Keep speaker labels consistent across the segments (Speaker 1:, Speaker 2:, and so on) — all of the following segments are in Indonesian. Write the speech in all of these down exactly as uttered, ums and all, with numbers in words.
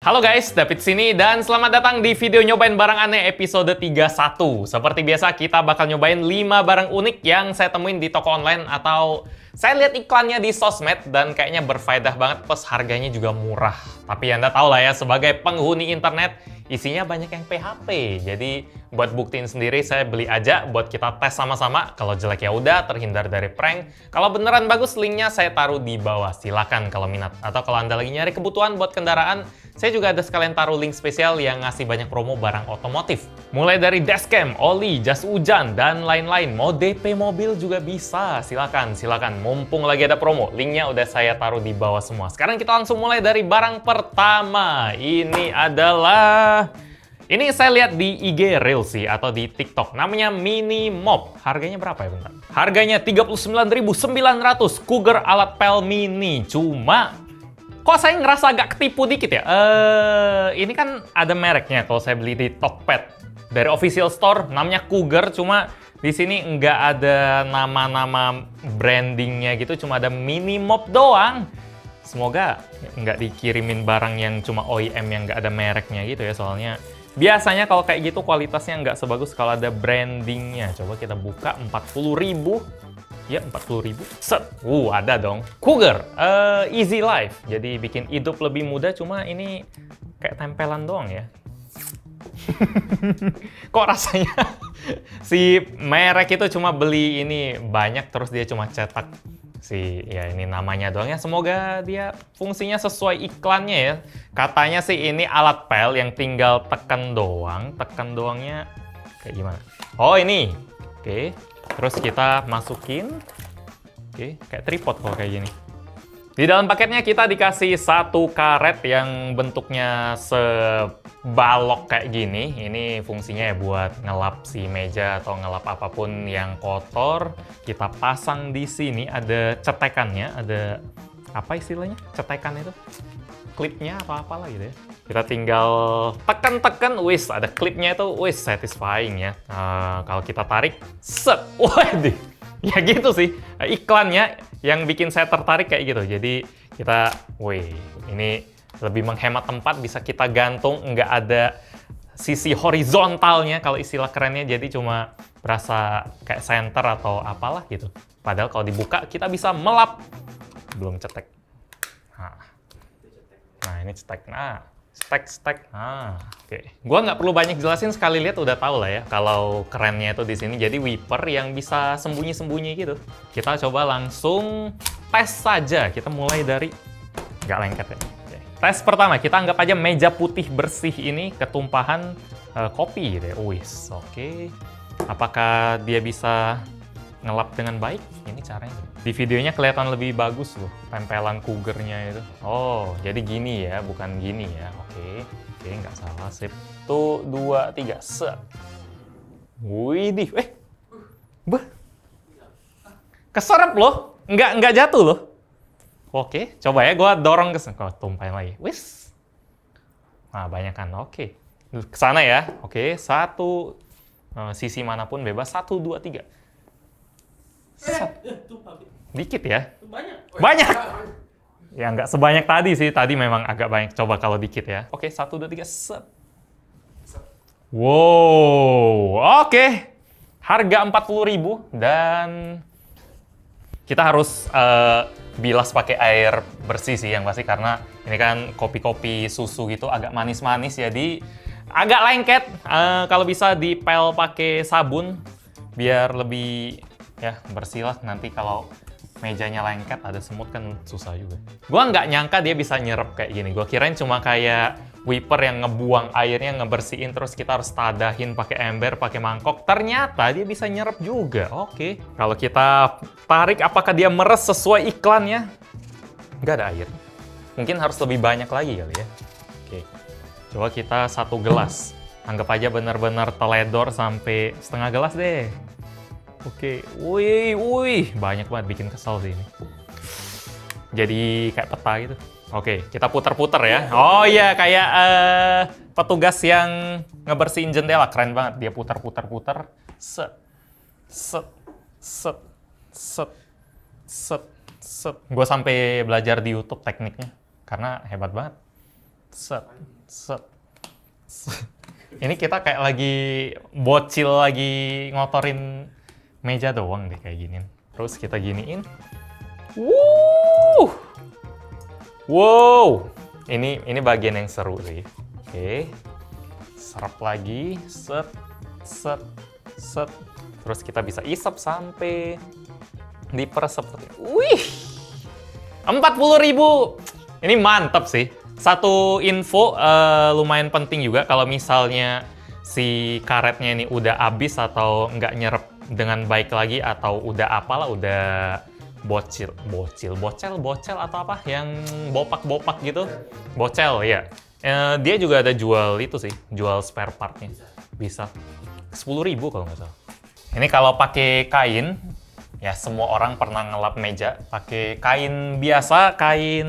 Speaker 1: Halo guys, David sini dan selamat datang di video nyobain barang aneh episode tiga puluh satu. Seperti biasa kita bakal nyobain lima barang unik yang saya temuin di toko online atau saya lihat iklannya di sosmed dan kayaknya berfaedah banget plus harganya juga murah. Tapi Anda tahu lah ya, sebagai penghuni internet isinya banyak yang P H P. Jadi buat buktiin sendiri saya beli aja buat kita tes sama-sama. Kalau jelek ya udah, terhindar dari prank. Kalau beneran bagus, linknya saya taruh di bawah. Silakan kalau minat. Atau kalau Anda lagi nyari kebutuhan buat kendaraan, saya juga ada sekalian taruh link spesial yang ngasih banyak promo barang otomotif. Mulai dari dashcam, oli, jas hujan, dan lain-lain. Mau D P mobil juga bisa. Silakan, silakan. Mumpung lagi ada promo, linknya udah saya taruh di bawah semua. Sekarang kita langsung mulai dari barang pertama. Ini adalah... Ini saya lihat di I G Reels sih, atau di TikTok. Namanya Mini Mop. Harganya berapa ya, bentar? Harganya tiga puluh sembilan ribu sembilan ratus. Cougar alat pel mini. Cuma... kok saya ngerasa agak ketipu dikit ya? Uh, ini kan ada mereknya kalau saya beli di Tokped. Dari official store, namanya Cougar, cuma di sini nggak ada nama-nama brandingnya gitu, cuma ada Mini Mop doang. Semoga nggak dikirimin barang yang cuma O E M yang nggak ada mereknya gitu ya, soalnya biasanya kalau kayak gitu kualitasnya nggak sebagus kalau ada brandingnya. Coba kita buka, empat puluh ribu. Ya, empat puluh ribu. Set. Uh, ada dong. Cougar. Uh, Easy Life. Jadi bikin hidup lebih mudah, cuma ini kayak tempelan doang ya. Kok rasanya si merek itu cuma beli ini banyak, terus dia cuma cetak si, ya ini namanya doang ya. Semoga dia fungsinya sesuai iklannya ya. Katanya sih ini alat pel yang tinggal tekan doang. Tekan doangnya kayak gimana? Oh, ini. Oke. Terus kita masukin. Oke, kayak tripod kalau kayak gini. Di dalam paketnya kita dikasih satu karet yang bentuknya sebalok kayak gini. Ini fungsinya ya buat ngelap si meja atau ngelap apapun yang kotor. Kita pasang di sini, ada cetekannya, ada apa istilahnya? Cetekan itu? Klipnya atau apalah gitu ya. Kita tinggal tekan-tekan, wis ada klipnya itu, wis satisfying ya. Uh, kalau kita tarik, set, waduh, ya gitu sih. Iklannya yang bikin saya tertarik kayak gitu. Jadi kita, wih, ini lebih menghemat tempat, bisa kita gantung, nggak ada sisi horizontalnya kalau istilah kerennya. Jadi cuma berasa kayak center atau apalah gitu. Padahal kalau dibuka kita bisa melap. Belum cetek. Nah, nah ini cetek. Nah. Stek, stek. Ah, oke. Okay. Gua nggak perlu banyak jelasin, sekali lihat udah tahu lah ya kalau kerennya itu di sini. Jadi wiper yang bisa sembunyi-sembunyi gitu. Kita coba langsung tes saja. Kita mulai dari nggak lengket ya. Okay. Tes pertama, kita anggap aja meja putih bersih ini ketumpahan uh, kopi deh. Wis, oke. Okay. Apakah dia bisa ngelap dengan baik? Ini caranya. Di videonya kelihatan lebih bagus loh, tempelan Cougar-nya itu. Oh, jadi gini ya, bukan gini ya. Oke, oke, nggak salah. Sip. Tuh, dua, tiga, set. Widih, eh. Beh. Keserep loh. Nggak, nggak jatuh loh. Oke, coba ya, gue dorong ke sana. Oh, tumpahin lagi. Wis. Nah, banyak kan. Oke. Ke sana ya. Oke, satu. Sisi manapun bebas. Satu, dua, tiga. Set. Dikit ya? Banyak. Banyak! Ya nggak sebanyak tadi sih. Tadi memang agak banyak. Coba kalau dikit ya. Oke, satu, dua, tiga, set. Wow, oke. Harga empat puluh ribu dan kita harus uh, bilas pakai air bersih sih yang pasti, karena ini kan kopi-kopi susu gitu agak manis-manis, jadi agak lengket. Uh, kalau bisa dipel pakai sabun biar lebih ya bersih lah. Nanti kalau mejanya lengket ada semut kan susah juga. Gua nggak nyangka dia bisa nyerap kayak gini. Gua kirain cuma kayak wiper yang ngebuang airnya, ngebersihin, terus kita harus tadahin pakai ember, pakai mangkok. Ternyata dia bisa nyerap juga. Oke. Kalau kita tarik, apakah dia meres sesuai iklannya? Nggak ada air. Mungkin harus lebih banyak lagi kali ya. Oke. Coba kita satu gelas. Anggap aja benar-benar teledor sampai setengah gelas deh. Oke, wih, wih, banyak banget, bikin kesel sih ini. Jadi kayak peta gitu. Oke, kita puter-puter ya. Oh iya, kayak uh, petugas yang ngebersihin jendela, keren banget. Dia puter-puter-puter, set, set, set, set, set, set. Gue sampai belajar di YouTube tekniknya, karena hebat banget. set, set, set. Ini kita kayak lagi bocil, lagi ngotorin meja doang deh kayak gini. Terus kita giniin. Wuh! Wow! Ini ini bagian yang seru sih. Oke. Serap lagi, set, set, set. Terus kita bisa isap sampai diperes seperti ini. Wih! empat puluh ribu! Ini mantap sih. Satu info uh, lumayan penting juga kalau misalnya si karetnya ini udah habis atau nggak nyerap dengan baik lagi atau udah apalah, udah bocil, bocil, bocel, bocel atau apa yang bopak-bopak gitu. Bocel, ya. Uh, dia juga ada jual itu sih, jual spare partnya. Bisa. sepuluh ribu kalau nggak salah. Ini kalau pakai kain, ya semua orang pernah ngelap meja pakai kain biasa, kain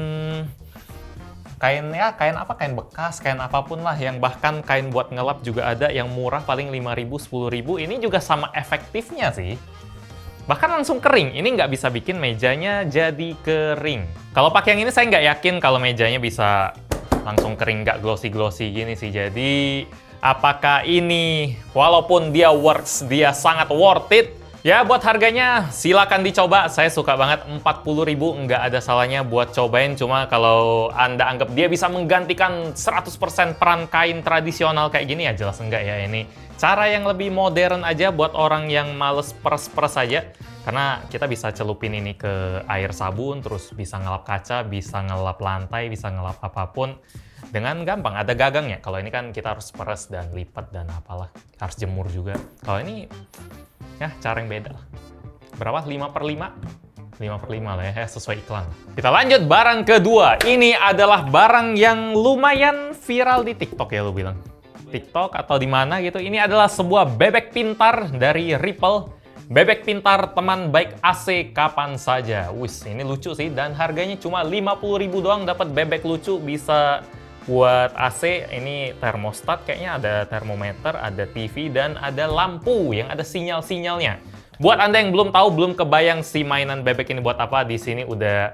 Speaker 1: kain ya kain apa, kain bekas, kain apapun lah, yang bahkan kain buat ngelap juga ada yang murah paling lima ribu, sepuluh ribu. Ini juga sama efektifnya sih. Bahkan langsung kering. Ini nggak bisa bikin mejanya jadi kering. Kalau pakai yang ini saya nggak yakin kalau mejanya bisa langsung kering, nggak glossy-glossy gini sih. Jadi apakah ini, walaupun dia works, dia sangat worth it? Ya, buat harganya silakan dicoba. Saya suka banget, empat puluh ribu nggak ada salahnya buat cobain. Cuma kalau Anda anggap dia bisa menggantikan seratus persen peran kain tradisional kayak gini, ya jelas enggak ya. Ini cara yang lebih modern aja buat orang yang males peres-peres aja. Karena kita bisa celupin ini ke air sabun, terus bisa ngelap kaca, bisa ngelap lantai, bisa ngelap apapun dengan gampang. Ada gagangnya. Kalau ini kan kita harus peres dan lipat dan apalah. Harus jemur juga. Kalau ini ya, cara yang beda lah. Berapa? lima per lima? lima per lima lah ya, sesuai iklan. Kita lanjut barang kedua. Ini adalah barang yang lumayan viral di TikTok ya, lu bilang. TikTok atau di mana gitu. Ini adalah sebuah bebek pintar dari Ripple. Bebek pintar teman baik A C kapan saja. Wis, ini lucu sih. Dan harganya cuma lima puluh ribu doang dapat bebek lucu. Bisa buat A C, ini termostat, kayaknya ada termometer, ada T V, dan ada lampu yang ada sinyal-sinyalnya. Buat Anda yang belum tahu, belum kebayang si mainan bebek ini buat apa, di sini udah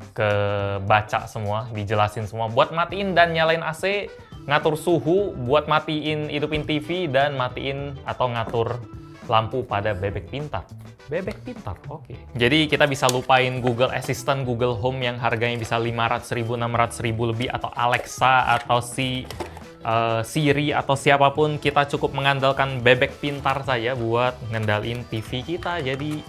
Speaker 1: kebaca semua, dijelasin semua. Buat matiin dan nyalain A C, ngatur suhu, buat matiin, hidupin T V, dan matiin atau ngatur lampu pada bebek pintar. Bebek pintar, oke. Okay. Jadi kita bisa lupain Google Assistant, Google Home yang harganya bisa lima ratus ribu, enam ratus ribu lebih, atau Alexa, atau si uh, Siri, atau siapapun. Kita cukup mengandalkan bebek pintar saja buat ngendalin T V kita. Jadi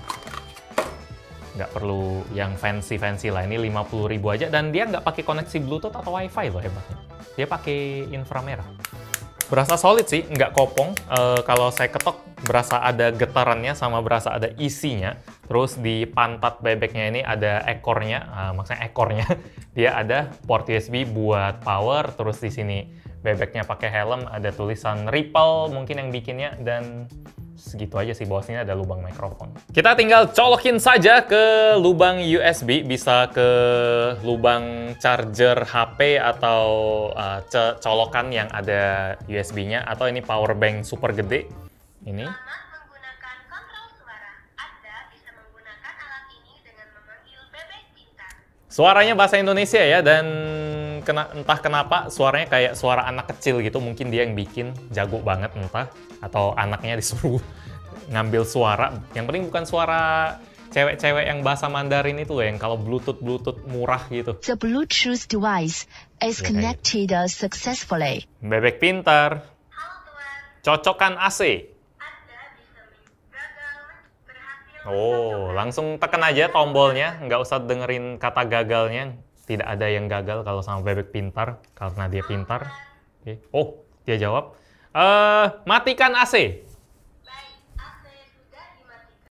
Speaker 1: nggak perlu yang fancy-fancy lah. Ini lima puluh ribu aja, dan dia nggak pakai koneksi Bluetooth atau Wi-Fi loh, hebatnya. Dia pakai inframerah. Berasa solid sih, nggak kopong. Uh, kalau saya ketok, berasa ada getarannya sama berasa ada isinya. Terus di pantat bebeknya ini ada ekornya, uh, maksudnya ekornya. Dia ada port U S B buat power. Terus di sini bebeknya pakai helm, ada tulisan Ripple mungkin yang bikinnya, dan segitu aja sih. Bawah sini ada lubang mikrofon. Kita tinggal colokin saja ke lubang U S B, bisa ke lubang charger H P atau uh, colokan yang ada U S B-nya, atau ini power bank super gede. Ini.
Speaker 2: Selamat menggunakan kontrol suara. Anda bisa menggunakan alat ini dengan memanggil bebek pintar.
Speaker 1: Suaranya bahasa Indonesia ya, dan kena, entah kenapa suaranya kayak suara anak kecil gitu. Mungkin dia yang bikin, jago banget entah. Atau anaknya disuruh ngambil suara. Yang penting bukan suara cewek-cewek yang bahasa Mandarin itu loh, yang kalau Bluetooth-Bluetooth murah gitu.
Speaker 3: The Bluetooth device is
Speaker 1: Ya,
Speaker 3: connected successfully.
Speaker 1: Bebek pintar.
Speaker 2: Halo Tuan,
Speaker 1: Cocokkan A C.
Speaker 2: Anda bisa gagal berhasil.
Speaker 1: Oh, langsung tekan aja tombolnya. Nggak usah dengerin kata gagalnya. Tidak ada yang gagal kalau sama bebek pintar, karena dia pintar. Oke. Oh, dia jawab. Eh, matikan A C.
Speaker 2: Baik, A C sudah dimatikan.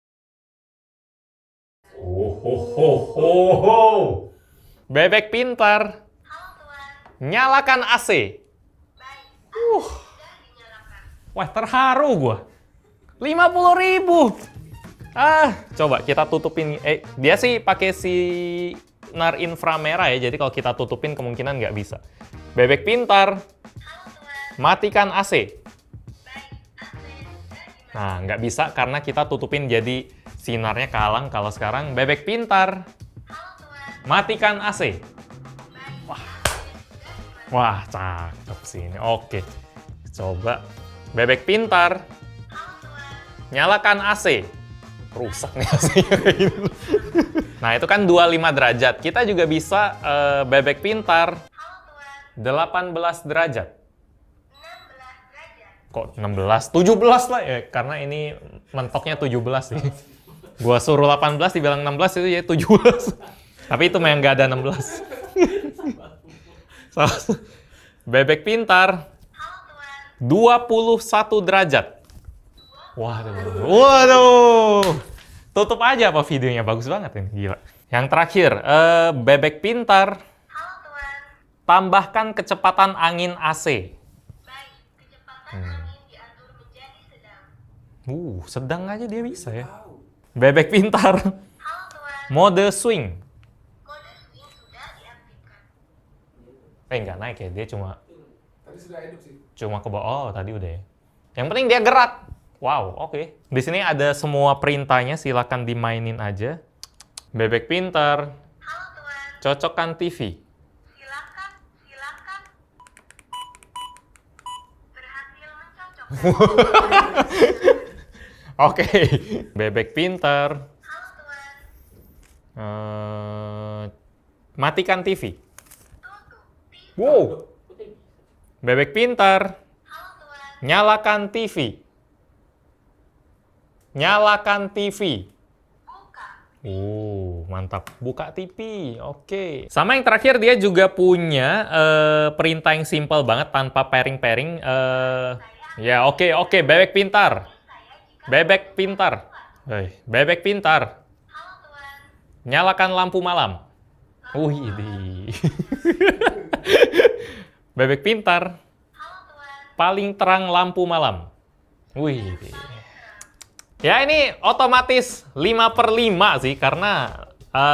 Speaker 1: Oh, ho, ho, ho, ho. Bebek pintar.
Speaker 2: Halo Tuan,
Speaker 1: Nyalakan A C.
Speaker 2: baik, A C
Speaker 1: Uh.
Speaker 2: sudah dinyalakan.
Speaker 1: Wah, terharu gua. lima puluh ribu. Ah, coba kita tutupin. Eh, dia sih pakai sinar inframerah ya, jadi kalau kita tutupin kemungkinan nggak bisa. Bebek pintar.
Speaker 2: Halo Tuan,
Speaker 1: Matikan A C.
Speaker 2: baik, A C sudah dimatikan.
Speaker 1: Nah, nggak bisa karena kita tutupin, jadi sinarnya kalang. Kalau sekarang, bebek pintar.
Speaker 2: Halo Tuan,
Speaker 1: Matikan A C.
Speaker 2: baik,
Speaker 1: Wah.
Speaker 2: A C sudah dimatikan.
Speaker 1: Wah, cakep sih ini. Oke, coba. Bebek pintar. Nyalakan A C. Rusak nih A C-nya kayak gitu. Nah, itu kan dua puluh lima derajat. Kita juga bisa uh, bebek pintar delapan belas derajat. Kok enam belas? tujuh belas lah ya, karena ini mentoknya tujuh belas sih. Gua suruh delapan belas dibilang enam belas itu ya tujuh belas. Tapi itu memang nggak ada enam belas. So, bebek pintar dua puluh satu derajat. Waduh. Waduh. Tutup aja apa videonya, bagus banget ini, gila. Yang terakhir, eh, bebek pintar tambahkan kecepatan angin A C.
Speaker 2: Baik, kecepatan angin diatur menjadi sedang.
Speaker 1: Uh, sedang aja dia bisa ya. Bebek pintar
Speaker 2: Halo tuan,
Speaker 1: mode swing.
Speaker 2: kode swing sudah diaktifkan.
Speaker 1: Eh, nggak naik ya, dia cuma
Speaker 4: Tadi sudah hidup sih.
Speaker 1: cuma ke bawah. Oh, tadi udah ya. Yang penting dia gerak. Wow, oke. Di sini ada semua perintahnya, silakan dimainin aja. Bebek pintar,
Speaker 2: Halo tuan,
Speaker 1: cocokkan T V.
Speaker 2: silakan, silakan. Berhasil mencocok.
Speaker 1: Oke, bebek pintar,
Speaker 2: Halo tuan,
Speaker 1: eh, matikan T V.
Speaker 2: tutup. T V.
Speaker 1: Wow, bebek pintar,
Speaker 2: Halo tuan,
Speaker 1: nyalakan T V. Nyalakan T V.
Speaker 2: buka.
Speaker 1: Uh, mantap. Buka T V. Oke. Sama yang terakhir, dia juga punya eh, perintah yang simple banget tanpa pairing-pairing. Eh, ya, oke, oke. Bebek pintar. Bebek pintar. Hei, bebek pintar.
Speaker 2: Halo tuan,
Speaker 1: Nyalakan lampu malam. Wih, di. Bebek pintar.
Speaker 2: halo tuan,
Speaker 1: Paling terang lampu malam. Wih. Ya, ini otomatis lima per lima sih, karena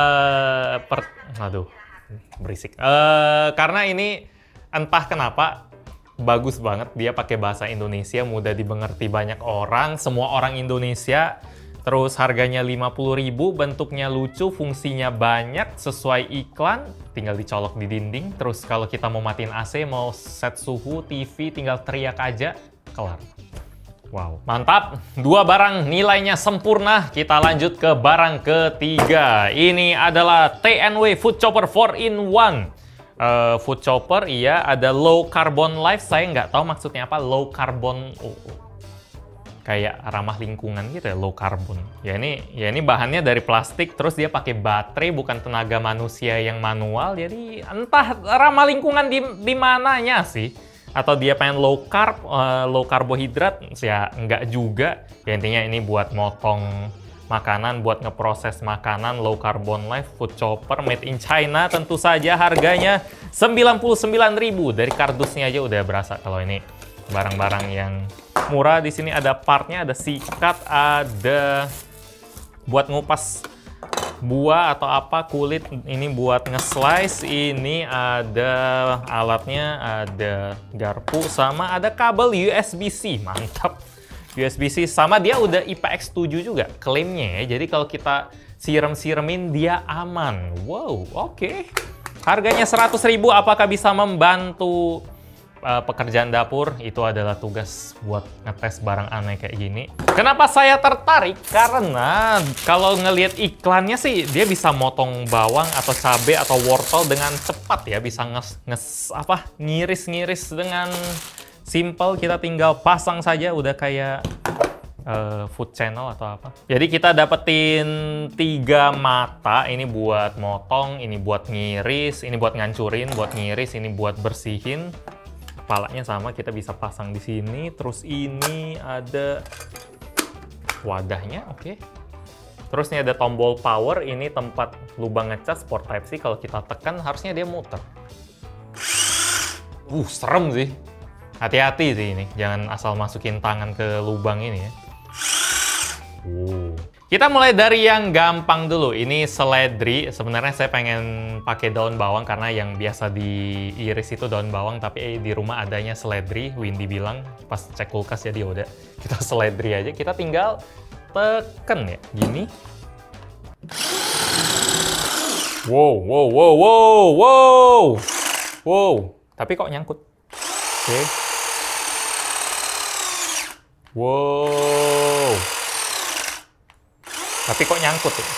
Speaker 1: eh per aduh, berisik. Eh karena ini entah kenapa bagus banget, dia pakai bahasa Indonesia, mudah dimengerti banyak orang, semua orang Indonesia. Terus harganya lima puluh ribu, bentuknya lucu, fungsinya banyak, sesuai iklan, tinggal dicolok di dinding. Terus kalau kita mau matiin A C, mau set suhu T V, tinggal teriak aja, kelar. Wow, mantap. Dua barang nilainya sempurna. Kita lanjut ke barang ketiga. Ini adalah T N W Food Chopper four in one. Uh, food Chopper, iya, ada low carbon life. Saya nggak tahu maksudnya apa, low carbon. Oh, oh. Kayak ramah lingkungan gitu ya, low carbon. Ya ini, ya ini bahannya dari plastik, terus dia pakai baterai, bukan tenaga manusia yang manual. Jadi entah ramah lingkungan di, di mananya sih. Atau dia pengen low carb, uh, low karbohidrat, ya enggak juga. Ya intinya ini buat motong makanan, buat ngeproses makanan, low carbon life, food chopper, made in China. Tentu saja harganya sembilan puluh sembilan ribu. Dari kardusnya aja udah berasa kalau ini barang-barang yang murah. Di sini ada partnya, ada sikat, ada buat ngupas buah atau apa, kulit, ini buat nge-slice, ini ada alatnya, ada garpu, sama ada kabel U S B C. Mantap, U S B C, sama dia udah I P X tujuh juga klaimnya ya, jadi kalau kita siram-siramin dia aman. Wow, oke. Okay. Harganya seratus ribu, apakah bisa membantu Uh, pekerjaan dapur? Itu adalah tugas buat ngetes barang aneh kayak gini. Kenapa saya tertarik? Karena kalau ngelihat iklannya sih dia bisa motong bawang atau cabai atau wortel dengan cepat ya, bisa nges, nges apa ngiris-ngiris dengan simple. Kita tinggal pasang saja udah kayak uh, food channel atau apa. Jadi kita dapetin tiga mata, ini buat motong, ini buat ngiris, ini buat ngancurin, buat ngiris, ini buat bersihin. Kepalanya sama, kita bisa pasang di sini. Terus ini ada wadahnya, oke. Okay. Terus ini ada tombol power, ini tempat lubang ngecas port Type C. Kalau kita tekan harusnya dia muter. Uh, serem sih. Hati-hati sih ini, jangan asal masukin tangan ke lubang ini ya. Uh. Kita mulai dari yang gampang dulu. Ini seledri. Sebenarnya saya pengen pakai daun bawang karena yang biasa diiris itu daun bawang, tapi eh, di rumah adanya seledri. Windy bilang pas cek kulkas, jadi udah kita seledri aja. Kita tinggal teken ya, gini. Wow, wow, wow, wow, wow, wow. Tapi kok nyangkut? Oke. Wow. Tapi kok nyangkut ya?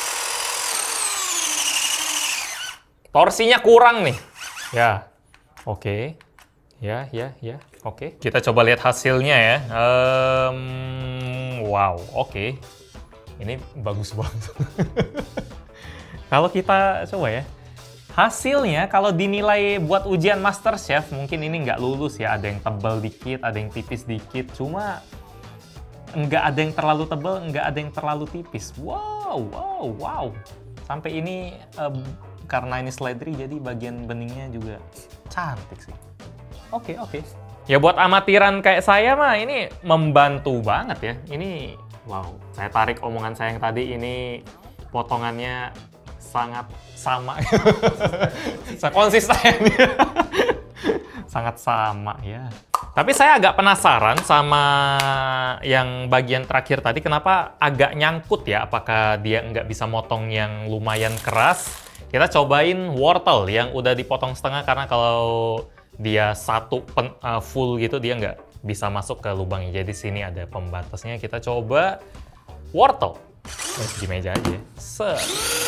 Speaker 1: Torsinya kurang nih. Ya. Oke. Ya, ya, ya. Oke. Kita coba lihat hasilnya ya. Um, wow, oke. Ini bagus banget. Kalau kita coba ya. Hasilnya kalau dinilai buat ujian MasterChef mungkin ini nggak lulus ya. Ada yang tebal dikit, ada yang tipis dikit. Cuma nggak ada yang terlalu tebal, nggak ada yang terlalu tipis. Wow, wow, wow. Sampai ini um, karena ini slidery jadi bagian beningnya juga cantik sih. Oke, oke. Ya buat amatiran kayak saya mah ini membantu banget ya. Ini wow. Saya tarik omongan saya yang tadi, ini potongannya sangat sama. Konsisten. Sangat sama ya. Tapi saya agak penasaran sama yang bagian terakhir tadi, kenapa agak nyangkut ya? Apakah dia nggak bisa motong yang lumayan keras? Kita cobain wortel yang udah dipotong setengah, karena kalau dia satu pen, uh, full gitu dia nggak bisa masuk ke lubangnya. Jadi sini ada pembatasnya. Kita coba wortel. Oh, di meja aja. Set.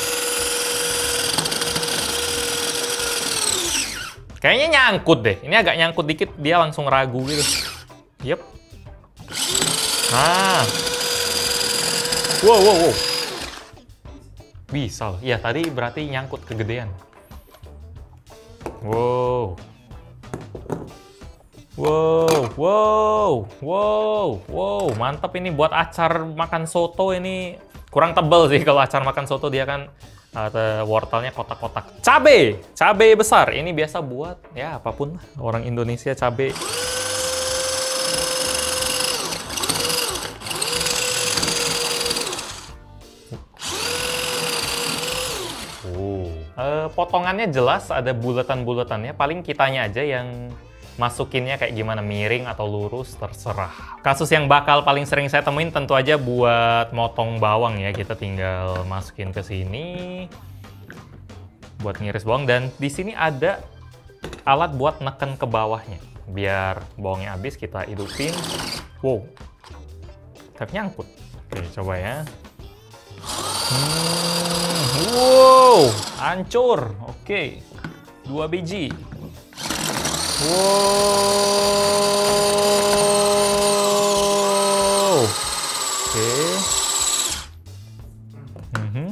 Speaker 1: Kayaknya nyangkut deh. Ini agak nyangkut dikit, dia langsung ragu gitu. Yep. Nah. Wow, wow, wow. Bisa loh. Iya, tadi berarti nyangkut kegedean. Wow. Wow, wow, wow, wow. Mantap ini buat acar makan soto ini. Kurang tebal sih kalau acar makan soto, dia kan uh, wortelnya kotak-kotak. Cabe, cabe besar. Ini biasa buat ya apapun lah. Orang Indonesia cabe. Oh. Uh, potongannya jelas ada bulatan-bulatannya. Paling kitanya aja yang masukinnya kayak gimana, miring atau lurus, terserah. Kasus yang bakal paling sering saya temuin tentu aja buat motong bawang ya. Kita tinggal masukin ke sini buat ngiris bawang, dan di sini ada alat buat neken ke bawahnya biar bawangnya habis. Kita hidupin. Wow, tapi nyangkut. Oke, coba ya. Hmm, wow, hancur. Oke, dua biji. Wow. Oke. Mm-hmm.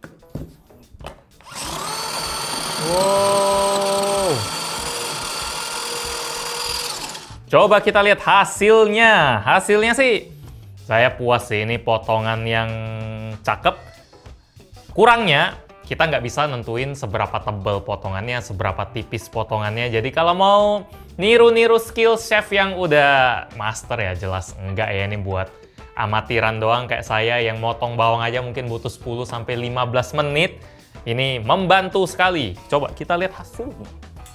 Speaker 1: Wow. Coba kita lihat hasilnya. Hasilnya sih saya puas sih. Ini potongan yang cakep. Kurangnya kita nggak bisa nentuin seberapa tebal potongannya, seberapa tipis potongannya. Jadi kalau mau niru-niru skill chef yang udah master ya jelas enggak ya. Ini buat amatiran doang kayak saya yang motong bawang aja mungkin butuh sepuluh sampai lima belas menit. Ini membantu sekali. Coba kita lihat hasilnya.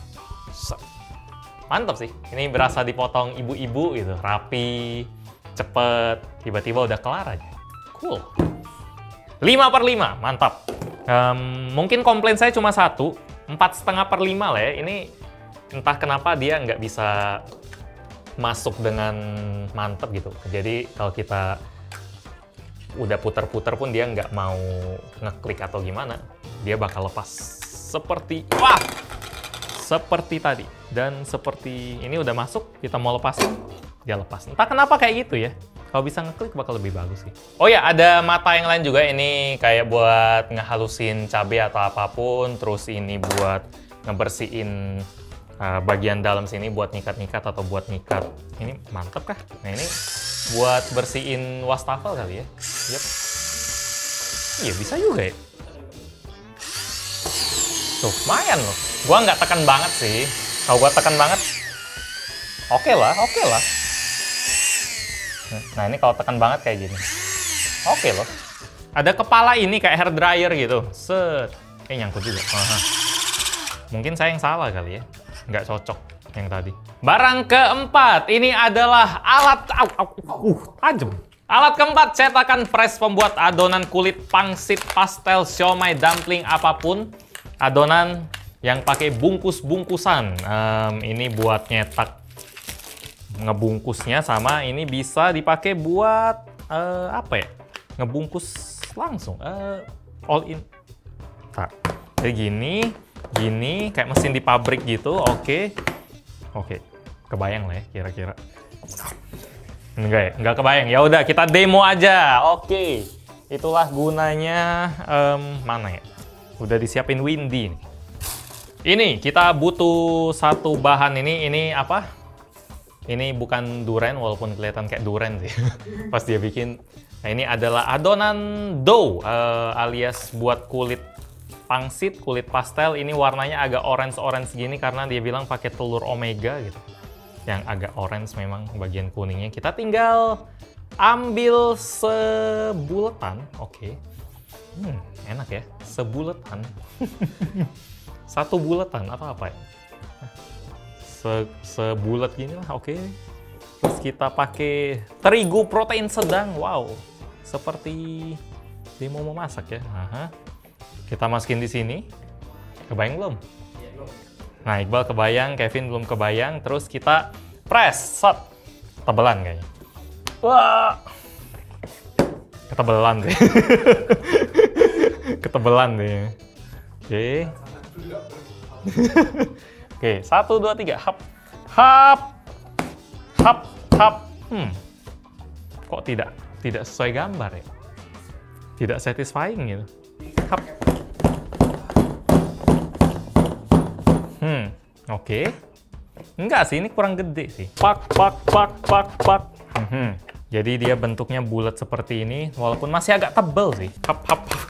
Speaker 1: Mantap sih. Ini berasa dipotong ibu-ibu gitu. Rapi, cepet, tiba-tiba udah kelar aja. Cool. lima per lima, mantap. Um, mungkin komplain saya cuma satu, empat setengah per lima lah ya. Ini entah kenapa dia nggak bisa masuk dengan mantap gitu. Jadi kalau kita udah puter-puter pun dia nggak mau ngeklik atau gimana, dia bakal lepas seperti wah, seperti tadi. Dan seperti ini udah masuk, kita mau lepasin, dia lepas. Entah kenapa kayak gitu ya. Kalau bisa ngeklik bakal lebih bagus sih. Oh ya, ada mata yang lain juga. Ini kayak buat ngehalusin cabai atau apapun. Terus ini buat ngebersihin uh, bagian dalam sini buat nyikat-nyikat atau buat nyikat. Ini mantep kah? Nah ini buat bersihin wastafel kali ya. Yep. Iya bisa juga ya. Tuh, lumayan loh. Gua nggak tekan banget sih. Kalau gua tekan banget, oke okay lah, oke okay lah. Nah ini kalau tekan banget kayak gini. Oke loh. Ada kepala ini kayak hair dryer gitu. Set. Eh nyangkut juga. Aha. Mungkin saya yang salah kali ya. Nggak cocok yang tadi. Barang keempat. Ini adalah alat... Au, au, uh, tajam. Alat keempat, cetakan press pembuat adonan kulit pangsit, pastel, siomay, dumpling, apapun. Adonan yang pakai bungkus-bungkusan. Um, ini buat nyetak ngebungkusnya, sama ini bisa dipakai buat uh, apa ya? Ngebungkus langsung. Uh, all in. Tak. Kayak gini, gini kayak mesin di pabrik gitu. Oke. Oke. Kebayang lah ya kira-kira. Enggak ya? Enggak kebayang. Ya udah, kita demo aja. Oke. Itulah gunanya. Um, mana ya? Udah disiapin Windy nih. Ini kita butuh satu bahan ini. Ini apa? Ini bukan duren, walaupun kelihatan kayak duren sih pas dia bikin. Nah, ini adalah adonan dough uh, alias buat kulit pangsit, kulit pastel. Ini warnanya agak orange-orange gini karena dia bilang pakai telur omega gitu. Yang agak orange memang bagian kuningnya. Kita tinggal ambil sebulatan. Oke. Hmm, enak ya. Sebulatan. Satu bulatan atau apa ya? Se sebulat gini lah. Oke. Terus kita pakai terigu protein sedang. Wow. Seperti dia mau memasak ya. Aha. Kita masukin di sini. Kebayang belum? Nah, Iqbal kebayang, Kevin belum kebayang. Terus kita press, set. Ketebelan kayaknya. Wah. Ketebelan deh. Ketebelan deh. Oke. Oke, satu, dua, tiga. Hap. Hap. Hap. Hap. Hmm. Kok tidak tidak sesuai gambar ya? Tidak satisfying gitu. Hap. Hmm, oke. Okay. Enggak sih, ini kurang gede sih. Pak, pak, pak, pak, pak. Hmm. Jadi dia bentuknya bulat seperti ini, walaupun masih agak tebal sih. Hap, hap, hap.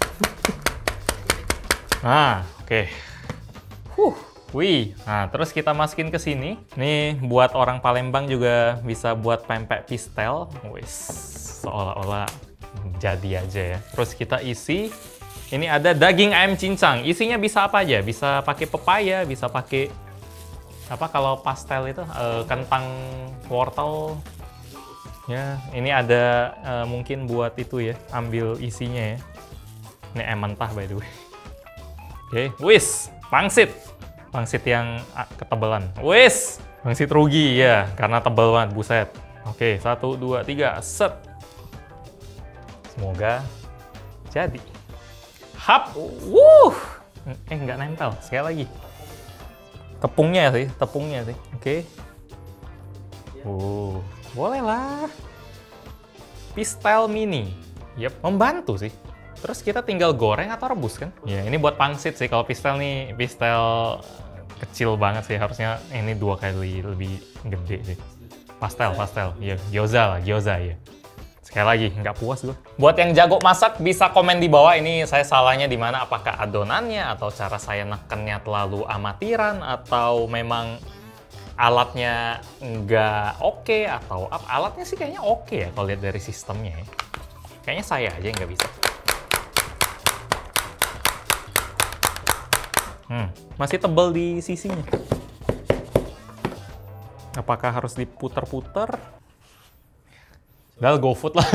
Speaker 1: Nah, oke. Okay. Huh, wih. Nah, terus kita masukin ke sini. Nih, buat orang Palembang juga bisa buat pempek pistel. Wis, seolah-olah jadi aja ya. Terus kita isi. Ini ada daging ayam cincang. Isinya bisa apa aja? Bisa pakai pepaya, bisa pakai apa kalau pastel itu uh, kentang wortel. Ya, ini ada uh, mungkin buat itu ya, ambil isinya ya. Ini ayam mentah by the way. Oke, okay. Wis, pangsit. Pangsit yang uh, ketebalan. Wis, pangsit rugi ya, karena tebal banget, buset. Oke, okay, satu, dua, tiga, set. Semoga jadi. Hap, wuh, eh nggak nempel, sekali lagi. Tepungnya sih, tepungnya sih, oke. Okay. Uh, boleh lah. Pistel mini, yep, membantu sih. Terus kita tinggal goreng atau rebus kan? Ya, ini buat pangsit sih. Kalau pistel nih, pistel kecil banget sih. Harusnya ini dua kali lebih gede sih. Pastel, pastel, ya gyoza lah, gyoza ya. Sekali lagi, nggak puas gue. Buat yang jago masak, bisa komen di bawah ini saya salahnya di mana. Apakah adonannya, atau cara saya nekennya terlalu amatiran, atau memang alatnya nggak oke, atau apa? Alatnya sih kayaknya oke ya, kalau lihat dari sistemnya ya. Kayaknya saya aja yang nggak bisa. Hmm, masih tebal di sisinya. Apakah harus diputer-puter? Udah, GoFood lah.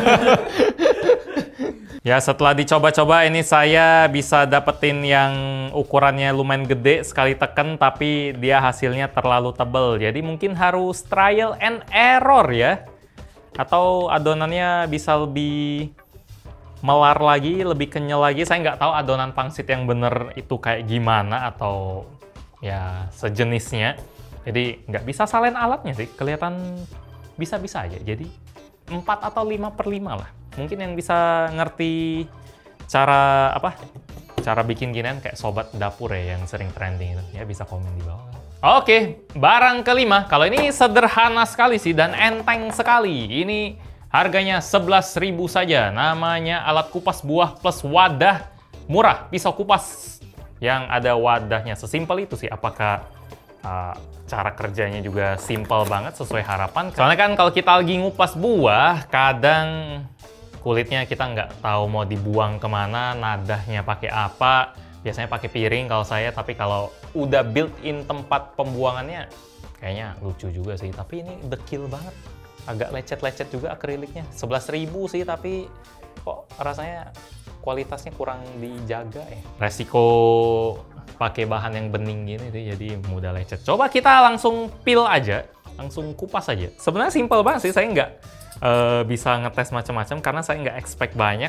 Speaker 1: Ya, setelah dicoba-coba ini saya bisa dapetin yang ukurannya lumayan gede sekali teken, tapi dia hasilnya terlalu tebal. Jadi mungkin harus trial and error ya. Atau adonannya bisa lebih melar lagi, lebih kenyal lagi. Saya nggak tahu adonan pangsit yang bener itu kayak gimana, atau ya sejenisnya. Jadi nggak bisa salahin alatnya sih. Kelihatan bisa-bisa aja. Jadi empat atau lima per lima lah. Mungkin yang bisa ngerti cara apa? Cara bikin ginian kayak sobat dapur ya yang sering trending itu. Ya bisa komen di bawah. Oke, barang kelima. Kalau ini sederhana sekali sih dan enteng sekali. Ini harganya sebelas ribu saja. Namanya alat kupas buah plus wadah murah. Pisau kupas yang ada wadahnya. Sesimpel itu sih. Apakah uh, cara kerjanya juga simple banget sesuai harapan? Soalnya kan kalau kita lagi ngupas buah, kadang kulitnya kita nggak tahu mau dibuang kemana, nadahnya pakai apa. Biasanya pakai piring kalau saya, tapi kalau udah built-in tempat pembuangannya, kayaknya lucu juga sih. Tapi ini dekil banget. Agak lecet-lecet juga akriliknya. sebelas ribu sih, tapi kok rasanya kualitasnya kurang dijaga ya. Resiko pakai bahan yang bening gini tuh, jadi mudah lecet. Coba kita langsung peel aja, langsung kupas aja. Sebenarnya simple banget sih, saya nggak uh, bisa ngetes macam-macam karena saya nggak expect banyak.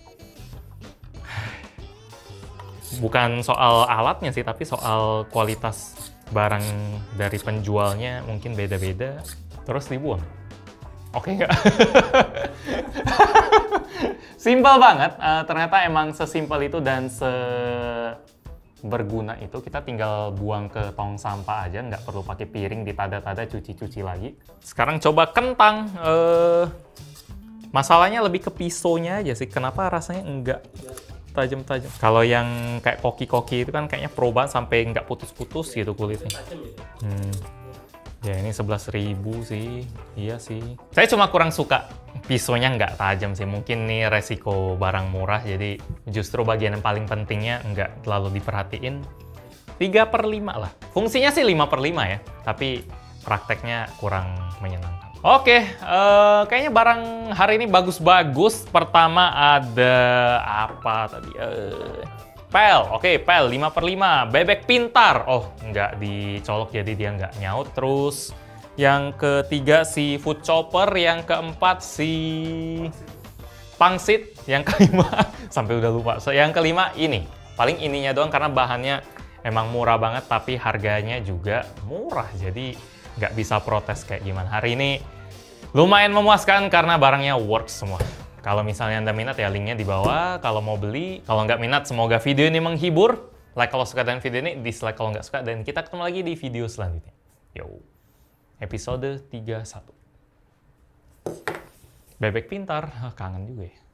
Speaker 1: Bukan soal alatnya sih, tapi soal kualitas barang dari penjualnya mungkin beda-beda. Terus dibuang. Oke nggak? Simpel banget, uh, ternyata emang sesimpel itu dan se berguna itu. Kita tinggal buang ke tong sampah aja, nggak perlu pakai piring ditada-tada cuci-cuci lagi. Sekarang coba kentang. Uh, masalahnya lebih ke pisaunya aja sih, kenapa rasanya enggak tajam-tajam. Kalau yang kayak koki-koki itu kan kayaknya pro banget sampai nggak putus-putus gitu kulitnya. Hmm. Ya ini sebelas ribu sih, iya sih. Saya cuma kurang suka pisaunya nggak tajam sih. Mungkin nih resiko barang murah, jadi justru bagian yang paling pentingnya nggak terlalu diperhatiin. tiga per lima lah. Fungsinya sih lima per lima ya, tapi prakteknya kurang menyenangkan. Oke, uh, kayaknya barang hari ini bagus-bagus. Pertama ada apa tadi? Uh, Pel, oke, okay, pel lima per lima, bebek pintar. Oh, nggak dicolok jadi dia nggak nyaut. Terus yang ketiga si food chopper, yang keempat si pangsit, yang kelima sampai udah lupa. So, yang kelima ini, paling ininya doang karena bahannya emang murah banget, tapi harganya juga murah. Jadi nggak bisa protes kayak gimana. Hari ini lumayan memuaskan karena barangnya works semua. Kalau misalnya Anda minat ya linknya di bawah kalau mau beli. Kalau nggak minat, semoga video ini menghibur. Like kalau suka dengan video ini, dislike kalau nggak suka. Dan kita ketemu lagi di video selanjutnya. Yo, episode tiga puluh satu. Bebek pintar, kangen juga ya.